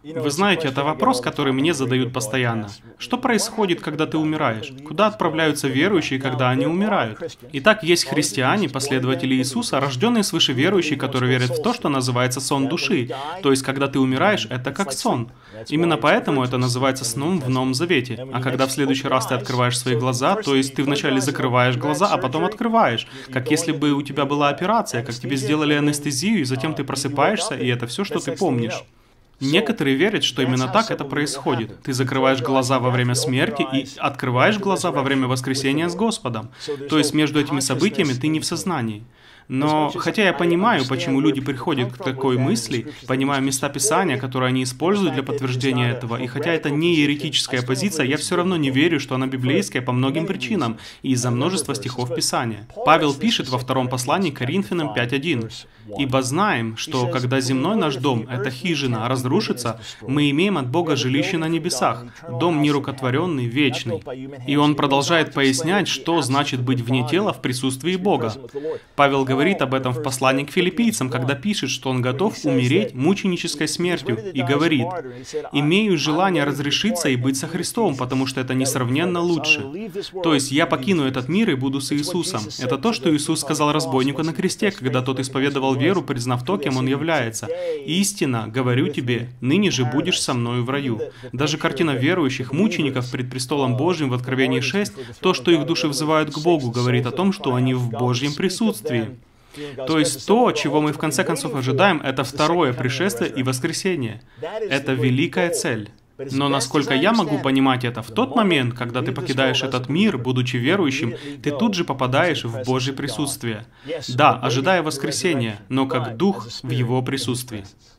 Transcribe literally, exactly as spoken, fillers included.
Вы знаете, это вопрос, который мне задают постоянно. Что происходит, когда ты умираешь? Куда отправляются верующие, когда они умирают? Итак, есть христиане, последователи Иисуса, рожденные свыше верующие, которые верят в то, что называется сон души. То есть, когда ты умираешь, это как сон. Именно поэтому это называется сном в Новом Завете. А когда в следующий раз ты открываешь свои глаза, то есть ты вначале закрываешь глаза, а потом открываешь. Как если бы у тебя была операция, как тебе сделали анестезию, и затем ты просыпаешься, и это все, что ты помнишь. Некоторые верят, что именно так это происходит. Ты закрываешь глаза во время смерти и открываешь глаза во время воскресения с Господом. То есть между этими событиями ты не в сознании. Но, хотя я понимаю, почему люди приходят к такой мысли, понимаю места Писания, которые они используют для подтверждения этого, и хотя это не еретическая позиция, я все равно не верю, что она библейская по многим причинам и из-за множества стихов Писания. Павел пишет во втором послании к Коринфянам пять один. «Ибо знаем, что когда земной наш дом, эта хижина, разрушится, мы имеем от Бога жилище на небесах, дом нерукотворенный, вечный». И он продолжает пояснять, что значит быть вне тела в присутствии Бога. Павел говорит об этом в послании к филиппийцам, когда пишет, что он готов умереть мученической смертью, и говорит: «Имею желание разрешиться и быть со Христом, потому что это несравненно лучше». То есть я покину этот мир и буду с Иисусом. Это то, что Иисус сказал разбойнику на кресте, когда тот исповедовал веру, признав то, кем он является. «Истинно, говорю тебе, ныне же будешь со мною в раю». Даже картина верующих, мучеников пред престолом Божьим в Откровении шесть, то, что их души взывают к Богу, говорит о том, что они в Божьем присутствии. То есть то, чего мы в конце концов ожидаем, это второе пришествие и воскресение. Это великая цель. Но насколько я могу понимать это, в тот момент, когда ты покидаешь этот мир, будучи верующим, ты тут же попадаешь в Божье присутствие. Да, ожидая воскресения, но как дух в его присутствии.